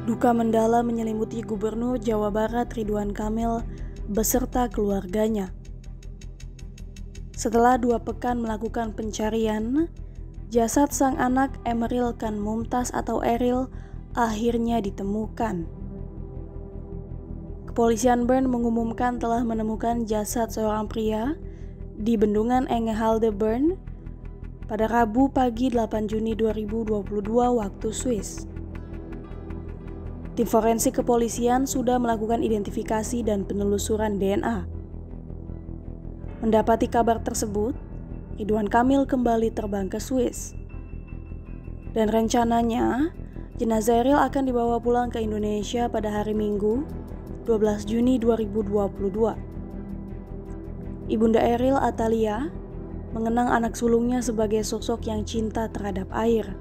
Duka mendalam menyelimuti Gubernur Jawa Barat Ridwan Kamil beserta keluarganya. Setelah 2 pekan melakukan pencarian, jasad sang anak Emeril Khan Mumtaz atau Eril akhirnya ditemukan. Kepolisian Bern mengumumkan telah menemukan jasad seorang pria di Bendungan Engehalde Bern pada Rabu pagi 8 Juni 2022 waktu Swiss. Tim forensik kepolisian sudah melakukan identifikasi dan penelusuran DNA. Mendapati kabar tersebut, Ridwan Kamil kembali terbang ke Swiss. Dan rencananya, jenazah Eril akan dibawa pulang ke Indonesia pada hari Minggu, 12 Juni 2022. Ibunda Eril, Atalia, mengenang anak sulungnya sebagai sosok yang cinta terhadap air.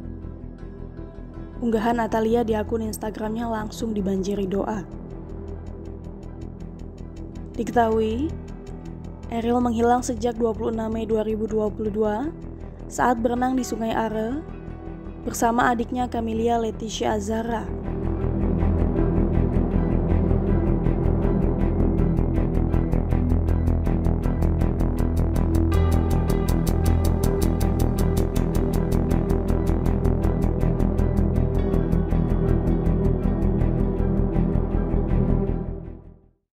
Unggahan Atalia di akun Instagramnya langsung dibanjiri doa. Diketahui, Eril menghilang sejak 26 Mei 2022 saat berenang di Sungai Are bersama adiknya Camelia Leticia Azara.